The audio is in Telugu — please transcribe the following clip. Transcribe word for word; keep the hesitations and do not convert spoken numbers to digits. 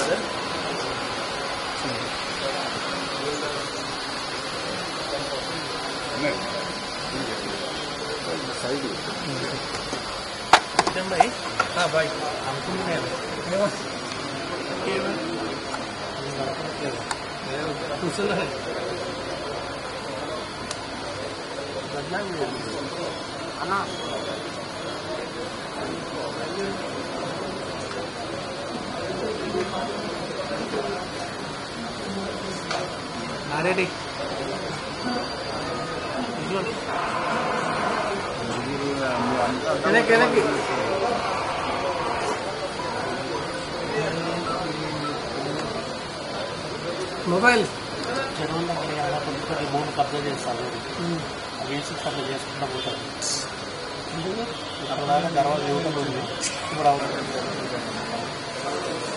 भाई हाँ भाई हमको नहीं అన్నా నారెడ్డి వెనక్కి వెనక్కి మొబైల్ చెరువుల దగ్గర కొద్ది భూమి కబ్జా చేస్తారు అవి వేసి కబ్జా చేసుకుంటూ పోతారు అక్కడ దాకా గర్వాలు యువతలు ఉంది ఇప్పుడు